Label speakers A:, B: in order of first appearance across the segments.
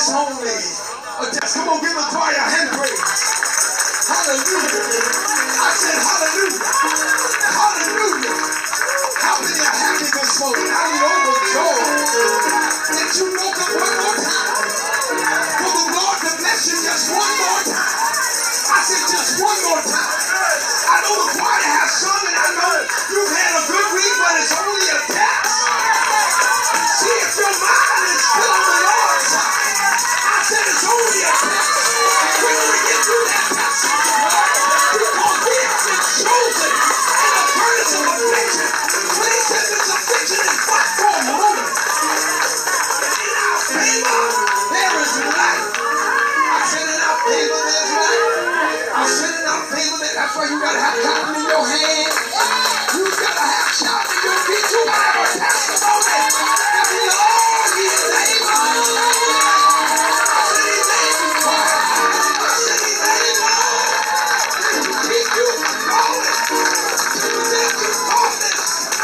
A: it's only a test. Come on, give the choir a hand praise. Hallelujah. I said hallelujah. Hallelujah. How many are happy this morning? How many overjoyed that you woke up one more time? For the Lord to bless you just one more time. I said just one more time. I know the choir has sung and I know you've had a good week, but it's only a test. See if your mind is still on the Lord's side. I said it's only a test. We're going to get through that test. Because we have been chosen in the furnace of affliction. When he said this affliction is but for a moment. And in our favor, there is life. I said in our favor, there's life. I said in our favor, that's why you got to have clapping in your hand. You got to have shouting in your feet. You got to have a testimony. And the Lord, he is able. I said he's able. I said he's able. To keep you from falling. To protect you from this.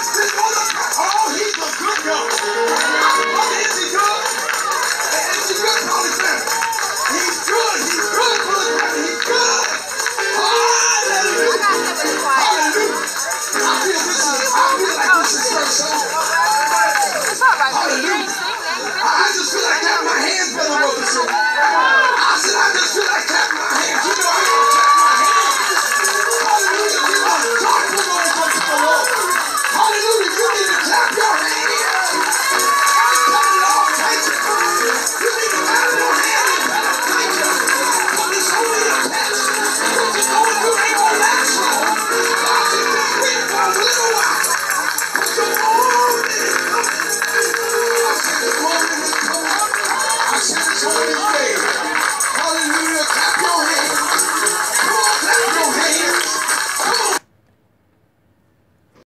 A: Oh, he's a good God. Oh, is he good? Is he good, Holy Spirit? He's good. He's good, Holy Spirit. He's good. Hallelujah. Hallelujah. I feel like this is church song. Hallelujah. I just feel like having my hands better than this. I said I just feel like clapping my hands. You know I ain't gonna clap my hands. Hallelujah. You are joyful when it comes to the Lord. Hallelujah. You need to clap your hands. Tell the Lord, thank you. You need to clap your hands and tell him thank you. But it's only a test. What you're going through ain't gonna last long. God said just wait for a little while. But your morning is coming. I said the morning is coming. I said it's only day.